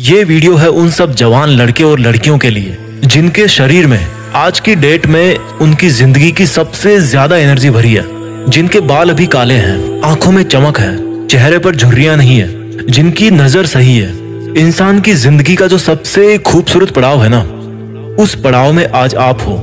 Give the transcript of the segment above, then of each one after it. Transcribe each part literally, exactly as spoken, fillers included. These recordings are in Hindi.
ये वीडियो है उन सब जवान लड़के और लड़कियों के लिए जिनके शरीर में आज की डेट में उनकी जिंदगी की सबसे ज्यादा एनर्जी भरी है, जिनके बाल अभी काले हैं, आंखों में चमक है, चेहरे पर झुर्रियां नहीं है, जिनकी नजर सही है। इंसान की जिंदगी का जो सबसे खूबसूरत पड़ाव है ना, उस पड़ाव में आज आप हो।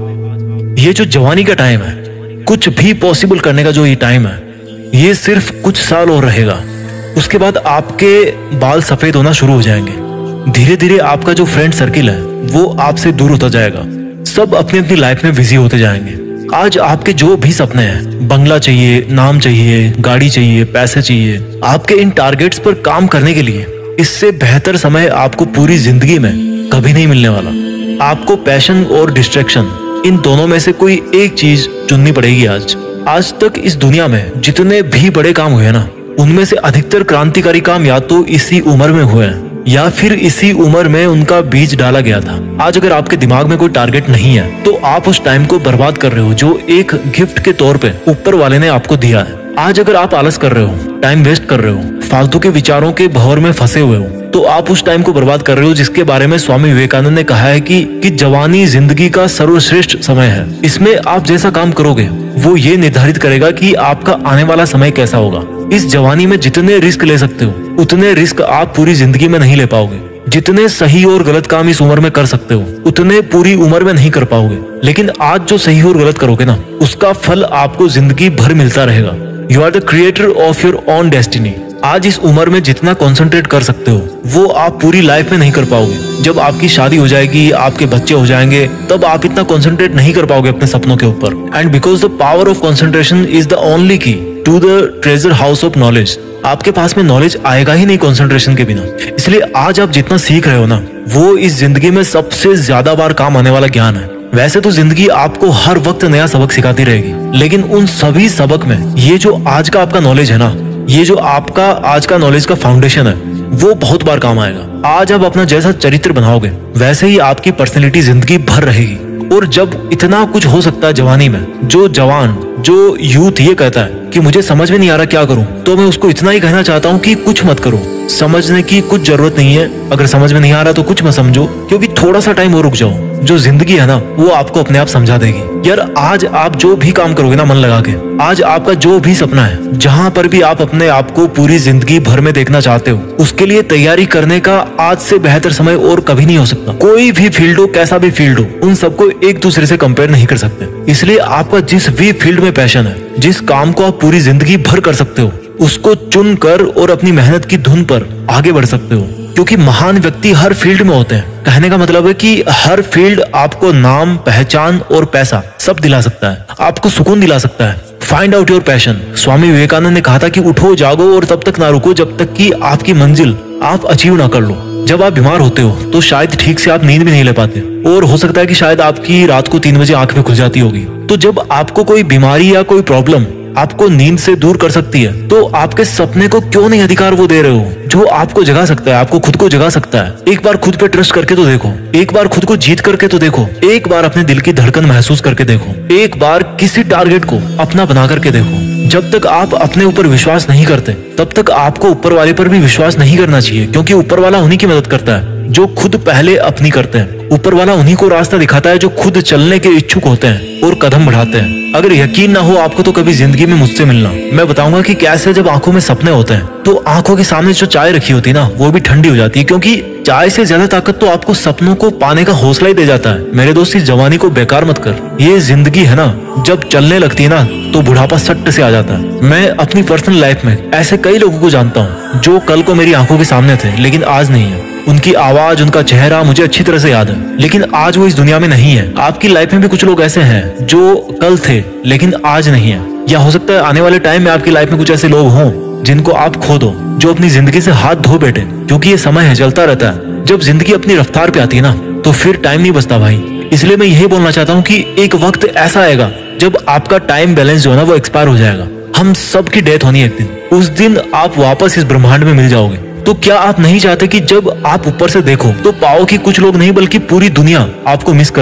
ये जो जवानी का टाइम है, कुछ भी पॉसिबल करने का जो ये टाइम है, ये सिर्फ कुछ साल और रहेगा। उसके बाद आपके बाल सफेद होना शुरू हो जाएंगे। धीरे धीरे आपका जो फ्रेंड सर्किल है वो आपसे दूर होता जाएगा। सब अपनी अपनी लाइफ में बिजी होते जाएंगे। आज आपके जो भी सपने हैं, बंगला चाहिए, नाम चाहिए, गाड़ी चाहिए, पैसे चाहिए, आपके इन टारगेट्स पर काम करने के लिए इससे बेहतर समय आपको पूरी जिंदगी में कभी नहीं मिलने वाला। आपको पैशन और डिस्ट्रैक्शन, इन दोनों में से कोई एक चीज चुननी पड़ेगी। आज आज तक इस दुनिया में जितने भी बड़े काम हुए ना, उनमें से अधिकतर क्रांतिकारी काम या तो इसी उम्र में हुए हैं या फिर इसी उम्र में उनका बीज डाला गया था। आज अगर आपके दिमाग में कोई टारगेट नहीं है तो आप उस टाइम को बर्बाद कर रहे हो जो एक गिफ्ट के तौर पे ऊपर वाले ने आपको दिया है। आज अगर आप आलस कर रहे हो, टाइम वेस्ट कर रहे हो, फालतू के विचारों के भंवर में फंसे हुए हो, तो आप उस टाइम को बर्बाद कर रहे हो जिसके बारे में स्वामी विवेकानंद ने कहा है कि, कि जवानी जिंदगी का सर्वश्रेष्ठ समय है। इसमें आप जैसा काम करोगे वो ये निर्धारित करेगा कि आपका आने वाला समय कैसा होगा। इस जवानी में जितने रिस्क ले सकते हो उतने रिस्क आप पूरी जिंदगी में नहीं ले पाओगे। जितने सही और गलत काम इस उम्र में कर सकते हो उतने पूरी उम्र में नहीं कर पाओगे। लेकिन आज जो सही और गलत करोगे ना, उसका फल आपको जिंदगी भर मिलता रहेगा। You are the creator of your own destiny. आज इस उम्र में जितना कंसंट्रेट कर सकते हो वो आप पूरी लाइफ में नहीं कर पाओगे। जब आपकी शादी हो जाएगी, आपके बच्चे हो जाएंगे, तब आप इतना कंसंट्रेट नहीं कर पाओगे अपने सपनों के ऊपर। And because the power of concentration is the only key to the treasure house of knowledge. आपके पास में नॉलेज आएगा ही नहीं कंसंट्रेशन के बिना। इसलिए आज आप जितना सीख रहे हो ना, वो इस जिंदगी में सबसे ज्यादा बार काम आने वाला ज्ञान है। वैसे तो जिंदगी आपको हर वक्त नया सबक सिखाती रहेगी, लेकिन उन सभी सबक में ये जो आज का आपका नॉलेज है ना, ये जो आपका आज का नॉलेज का फाउंडेशन है, वो बहुत बार काम आएगा। आज आप अपना जैसा चरित्र बनाओगे वैसे ही आपकी पर्सनैलिटी जिंदगी भर रहेगी। और जब इतना कुछ हो सकता है जवानी में, जो जवान जो यूथ ये कहता है कि मुझे समझ में नहीं आ रहा क्या करूं, तो मैं उसको इतना ही कहना चाहता हूं कि कुछ मत करो। समझने की कुछ जरूरत नहीं है। अगर समझ में नहीं आ रहा तो कुछ मत समझो, क्योंकि थोड़ा सा टाइम और रुक जाओ। जो जिंदगी है ना, वो आपको अपने आप समझा देगी। यार आज आप जो भी काम करोगे ना मन लगा के, आज आपका जो भी सपना है, जहां पर भी आप अपने आप को पूरी जिंदगी भर में देखना चाहते हो, उसके लिए तैयारी करने का आज से बेहतर समय और कभी नहीं हो सकता। कोई भी फील्ड हो, कैसा भी फील्ड हो, उन सबको एक दूसरे से कंपेयर नहीं कर सकते। इसलिए आपका जिस भी फील्ड में पैशन है, जिस काम को आप पूरी जिंदगी भर कर सकते हो, उसको चुन कर और अपनी मेहनत की धुन पर आगे बढ़ सकते हो। क्योंकि महान व्यक्ति हर फील्ड में होते हैं। कहने का मतलब है कि हर फील्ड आपको नाम, पहचान और पैसा सब दिला सकता है, आपको सुकून दिला सकता है। Find out your passion. Swami Vivekananda ने कहा था कि उठो, जागो और तब तक ना रुको जब तक कि आपकी मंजिल आप अचीव ना कर लो। जब आप बीमार होते हो तो शायद ठीक से आप नींद भी नहीं ले पाते, और हो सकता है कि शायद आपकी रात को तीन बजे आंख भी खुल जाती होगी। तो जब आपको कोई बीमारी या कोई प्रॉब्लम आपको नींद से दूर कर सकती है, तो आपके सपने को क्यों नहीं अधिकार वो दे रहे हो जो आपको जगा सकता है, आपको खुद को जगा सकता है। एक बार खुद पे ट्रस्ट करके तो देखो, एक बार खुद को जीत करके तो देखो, एक बार अपने दिल की धड़कन महसूस करके देखो, एक बार किसी टारगेट को अपना बना करके देखो। जब तक आप अपने ऊपर विश्वास नहीं करते, तब तक आपको ऊपर वाले पर भी विश्वास नहीं करना चाहिए, क्योंकि ऊपर वाला उन्हीं की मदद करता है जो खुद पहले अपनी करते हैं। ऊपर वाला उन्हीं को रास्ता दिखाता है जो खुद चलने के इच्छुक होते हैं और कदम बढ़ाते हैं। अगर यकीन ना हो आपको तो कभी जिंदगी में मुझसे मिलना, मैं बताऊंगा कि कैसे जब आंखों में सपने होते हैं तो आंखों के सामने जो चाय रखी होती है ना, वो भी ठंडी हो जाती है। क्योंकि चाय से ज्यादा ताकत तो आपको सपनों को पाने का हौसला ही दे जाता है। मेरे दोस्त, इस जवानी को बेकार मत कर। ये जिंदगी है ना, जब चलने लगती है ना तो बुढ़ापा सट्ट से आ जाता है। मैं अपनी पर्सनल लाइफ में ऐसे कई लोगों को जानता हूँ जो कल को मेरी आंखों के सामने थे लेकिन आज नहीं है। उनकी आवाज, उनका चेहरा मुझे अच्छी तरह से याद है, लेकिन आज वो इस दुनिया में नहीं है। आपकी लाइफ में भी कुछ लोग ऐसे हैं जो कल थे लेकिन आज नहीं है। या हो सकता है आने वाले टाइम में आपकी लाइफ में कुछ ऐसे लोग हों जिनको आप खो दो, जो अपनी जिंदगी से हाथ धो बैठे। क्योंकि ये समय है, चलता रहता है। जब जिंदगी अपनी रफ्तार पे आती है ना, तो फिर टाइम नहीं बचता भाई। इसलिए मैं यही बोलना चाहता हूँ कि एक वक्त ऐसा आएगा जब आपका टाइम बैलेंस जो है ना, वो एक्सपायर हो जाएगा। हम सबकी डेथ होनी है एक दिन। उस दिन आप वापस इस ब्रह्मांड में मिल जाओगे। तो क्या आप नहीं चाहते कि जब आप ऊपर से देखो तो पाओ कि कुछ लोग नहीं बल्कि पूरी दुनिया आपको मिस कर रही है।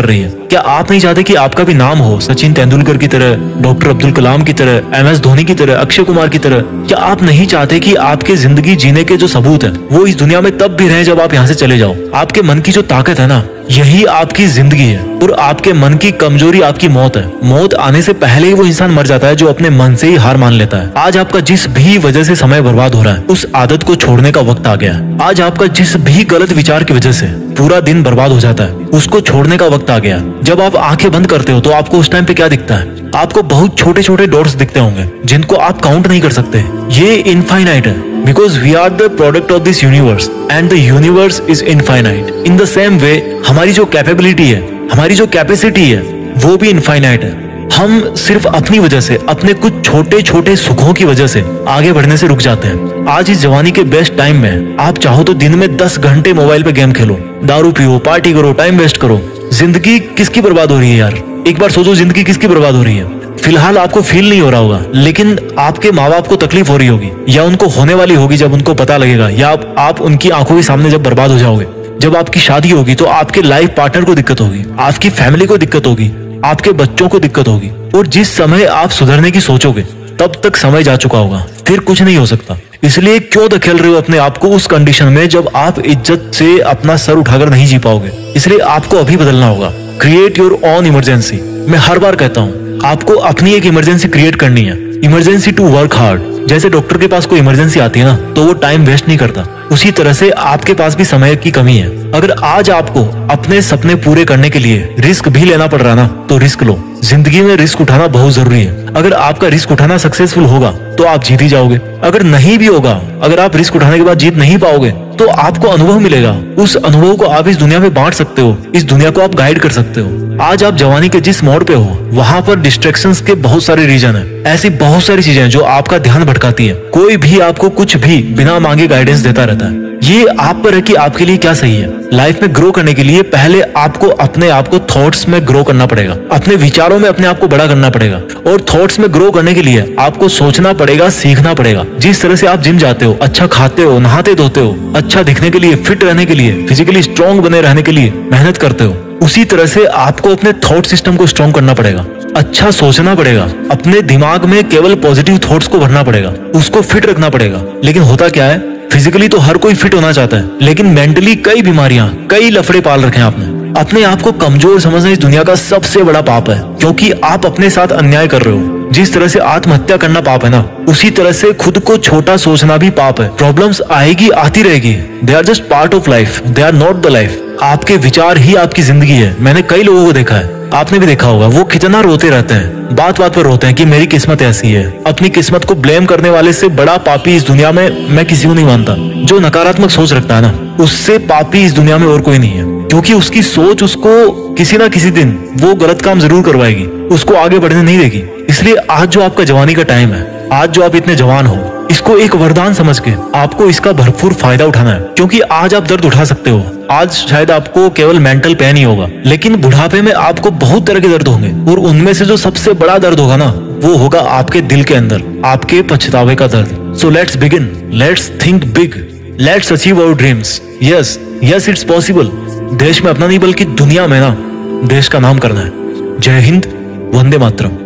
क्या आप नहीं चाहते कि आपका भी नाम हो सचिन तेंदुलकर की तरह, डॉक्टर अब्दुल कलाम की तरह, एम एस धोनी की तरह, अक्षय कुमार की तरह? क्या आप नहीं चाहते कि आपके जिंदगी जीने के जो सबूत है वो इस दुनिया में तब भी रहे जब आप यहाँ से चले जाओ? आपके मन की जो ताकत है ना, यही आपकी जिंदगी है। और आपके मन की कमजोरी आपकी मौत है। मौत आने से पहले ही वो इंसान मर जाता है जो अपने मन से ही हार मान लेता है। आज आपका जिस भी वजह से समय बर्बाद हो रहा है, उस आदत को छोड़ने का वक्त आ गया है। आज आपका जिस भी गलत विचार की वजह से पूरा दिन बर्बाद हो जाता है, उसको छोड़ने का वक्त आ गया। जब आप आंखें बंद करते हो तो आपको उस टाइम पे क्या दिखता है? आपको बहुत छोटे छोटे डॉट्स दिखते होंगे जिनको आप काउंट नहीं कर सकते। ये इनफाइनाइट है, because we are the product of this universe and the universe is infinite. In the same way हमारी जो कैपेबिलिटी है, हमारी जो कैपेसिटी है, वो भी इनफाइनाइट है। हम सिर्फ अपनी वजह से, अपने कुछ छोटे छोटे सुखों की वजह से आगे बढ़ने से रुक जाते हैं। आज इस जवानी के बेस्ट टाइम में आप चाहो तो दिन में दस घंटे मोबाइल पे गेम खेलो, दारू पियो, पार्टी करो, टाइम वेस्ट करो। जिंदगी किसकी बर्बाद हो रही है यार? एक बार सोचो, जिंदगी किसकी बर्बाद हो रही है? फिलहाल आपको फील नहीं हो रहा होगा, लेकिन आपके माँ बाप को तकलीफ हो रही होगी, या उनको होने वाली होगी जब उनको पता लगेगा, या आप, आप उनकी आंखों के सामने जब बर्बाद हो जाओगे। जब आपकी शादी होगी तो आपके लाइफ पार्टनर को दिक्कत होगी, आपकी फैमिली को दिक्कत होगी, आपके बच्चों को दिक्कत होगी। और जिस समय आप सुधरने की सोचोगे तब तक समय जा चुका होगा, फिर कुछ नहीं हो सकता। इसलिए क्यों धकेल रहे हो अपने आप को उस कंडीशन में जब आप इज्जत से अपना सर उठाकर नहीं जी पाओगे? इसलिए आपको अभी बदलना होगा। Create your own emergency. मैं हर बार कहता हूँ, आपको अपनी एक इमरजेंसी क्रिएट करनी है। Emergency to work hard. जैसे डॉक्टर के पास कोई इमरजेंसी आती है ना, तो वो टाइम वेस्ट नहीं करता, उसी तरह से आपके पास भी समय की कमी है। अगर आज आपको अपने सपने पूरे करने के लिए रिस्क भी लेना पड़ रहा ना, तो रिस्क लो। जिंदगी में रिस्क उठाना बहुत जरूरी है। अगर आपका रिस्क उठाना सक्सेसफुल होगा तो आप जीत ही जाओगे। अगर नहीं भी होगा, अगर आप रिस्क उठाने के बाद जीत नहीं पाओगे, तो आपको अनुभव मिलेगा। उस अनुभव को आप इस दुनिया में बांट सकते हो, इस दुनिया को आप गाइड कर सकते हो। आज आप जवानी के जिस मोड़ पे हो, वहाँ पर डिस्ट्रैक्शंस के बहुत सारे रीजन है। ऐसी बहुत सारी चीजें जो आपका ध्यान भटकाती है। कोई भी आपको कुछ भी बिना मांगे गाइडेंस देता रहता है। ये आप पर है कि आपके लिए क्या सही है। लाइफ में ग्रो करने के लिए पहले आपको अपने आप को थॉट्स में ग्रो करना पड़ेगा, अपने विचारों में अपने आप को बड़ा करना पड़ेगा। और थॉट्स में ग्रो करने के लिए आपको सोचना पड़ेगा, सीखना पड़ेगा। जिस तरह से आप जिम जाते हो, अच्छा खाते हो, नहाते धोते हो, अच्छा दिखने के लिए, फिट रहने के लिए, फिजिकली स्ट्रॉन्ग बने रहने के लिए मेहनत करते हो, उसी तरह से आपको अपने थॉट सिस्टम को स्ट्रॉन्ग करना पड़ेगा। अच्छा सोचना पड़ेगा, अपने दिमाग में केवल पॉजिटिव थॉट्स को भरना पड़ेगा, उसको फिट रखना पड़ेगा। लेकिन होता क्या है, फिजिकली तो हर कोई फिट होना चाहता है, लेकिन मेंटली कई बीमारियां, कई लफड़े पाल रखे हैं आपने। अपने आप को कमजोर समझना इस दुनिया का सबसे बड़ा पाप है, क्योंकि आप अपने साथ अन्याय कर रहे हो। जिस तरह से आत्महत्या करना पाप है ना, उसी तरह से खुद को छोटा सोचना भी पाप है। प्रॉब्लम्स आएगी, आती रहेगी। They are just part of life, they are not the life. आपके विचार ही आपकी जिंदगी है। मैंने कई लोगों को देखा है, आपने भी देखा होगा, वो कितना रोते रहते हैं, बात बात पर रोते हैं कि मेरी किस्मत ऐसी है। अपनी किस्मत को ब्लेम करने वाले से बड़ा पापी इस दुनिया में मैं किसी को नहीं मानता। जो नकारात्मक सोच रखता है ना, उससे पापी इस दुनिया में और कोई नहीं है, क्योंकि उसकी सोच उसको किसी ना किसी दिन वो गलत काम जरूर करवाएगी, उसको आगे बढ़ने नहीं देगी। इसलिए आज जो आपका जवानी का टाइम है, आज जो आप इतने जवान हो, इसको एक वरदान समझ के आपको इसका भरपूर फायदा उठाना है। क्योंकि आज आप दर्द उठा सकते हो, आज शायद आपको केवल मेंटल पेन ही होगा, लेकिन बुढ़ापे में आपको बहुत तरह के दर्द होंगे। और उनमें से जो सबसे बड़ा दर्द होगा ना, वो होगा आपके दिल के अंदर, आपके पछतावे का दर्द। So let's begin, let's think big, let's achieve our dreams. Yes yes it's possible. देश में अपना नहीं बल्कि दुनिया में ना देश का नाम करना है। जय हिंद, वंदे मातरम।